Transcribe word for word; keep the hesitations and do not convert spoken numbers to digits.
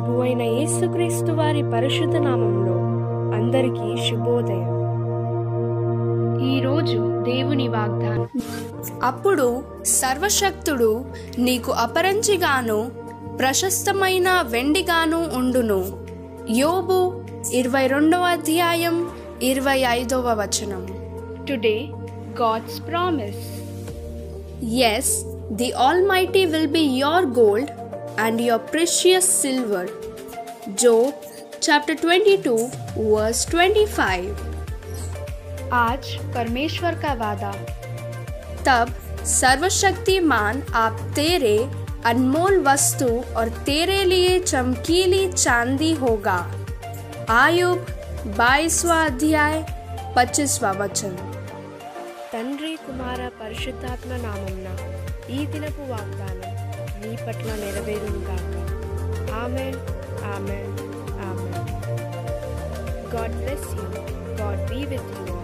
ప్రభువైన యేసుక్రీస్తు వారి పరిశుద్ధ నామములో అందరికీ శుభోదయం. ఈరోజు దేవుని వాగ్దానం. అప్పుడు సర్వశక్తుడు నీకు అపరంజిగాను ప్రశస్తమైన వెండిగాను ఉండును. యోబు ఇరవై రెండవ అధ్యాయం ఇరవై ఐదవ వచనం. Today God's promise. Yes, the Almighty will be your gold and your precious silver. Job chapter twenty-two verse twenty-five. आज परमेश्वर का वादा. तब सर्वशक्तिमान आप तेरे अनमोल वस्तु और तेरे लिए चमकीली चांदी होगा. आयुब बाईसवां अध्याय पच्चीसवां वचन. తండ్రి కుమార పరిశుద్ధాత్మ నామమున ఈ దినపు వాగ్దానం మీ పట్ల నెరవేరునుగాక. Amen, amen, amen. God bless you. God be with you.